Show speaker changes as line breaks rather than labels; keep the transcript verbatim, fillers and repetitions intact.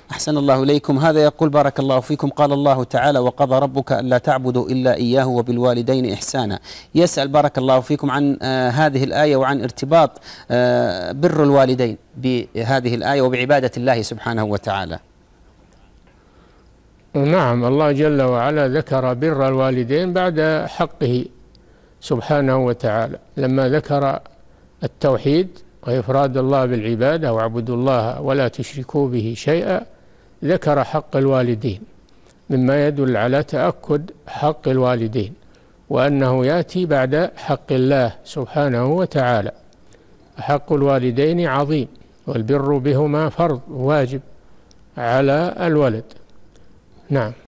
أحسن الله إليكم. هذا يقول: بارك الله فيكم، قال الله تعالى: وقضى ربك ألا تعبدوا إلا إياه وبالوالدين إحسانا. يسأل بارك الله فيكم عن آه هذه الآية وعن ارتباط آه بر الوالدين بهذه الآية وبعبادة الله سبحانه وتعالى.
نعم، الله جل وعلا ذكر بر الوالدين بعد حقه سبحانه وتعالى، لما ذكر التوحيد وإفراد الله بالعبادة واعبدوا الله ولا تشركوا به شيئا، ذكر حق الوالدين، مما يدل على تأكد حق الوالدين وأنه يأتي بعد حق الله سبحانه وتعالى. حق الوالدين عظيم، والبر بهما فرض واجب على الولد. نعم.